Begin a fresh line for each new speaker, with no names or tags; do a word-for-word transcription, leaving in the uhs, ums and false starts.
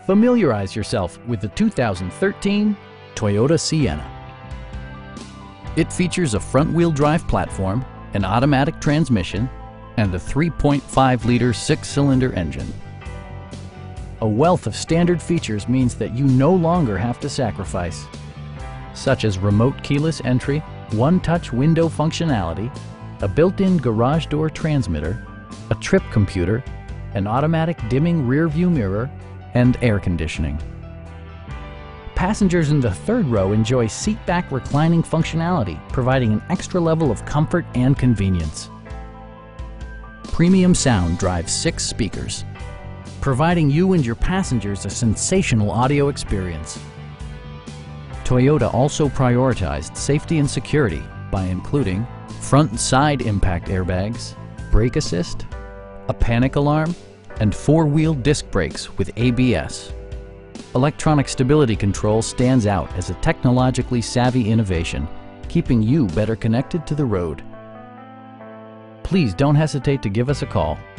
Familiarize yourself with the two thousand thirteen Toyota Sienna. It features a front-wheel drive platform, an automatic transmission, and a three point five liter six-cylinder engine. A wealth of standard features means that you no longer have to sacrifice, such as remote keyless entry, one-touch window functionality, a built-in garage door transmitter, a trip computer, an automatic dimming rear-view mirror, and air conditioning. Passengers in the third row enjoy seat-back reclining functionality, providing an extra level of comfort and convenience. Premium sound drives six speakers, providing you and your passengers a sensational audio experience. Toyota also prioritized safety and security by including front and side impact airbags, brake assist, a panic alarm, and four-wheel disc brakes with A B S. Electronic stability control stands out as a technologically savvy innovation, keeping you better connected to the road. Please don't hesitate to give us a call.